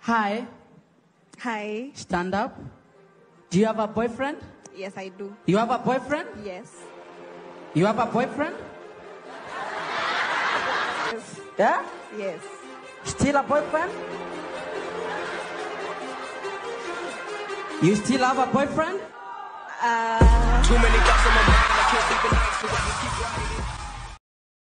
Hi. Hi. Stand up. Do you have a boyfriend? Yes, I do. You have a boyfriend? Yes. You have a boyfriend? Yes. Yeah? Yes. Still a boyfriend? You still have a boyfriend? Too many thoughts on my mind, I can't sleep at night, so I just keep writing.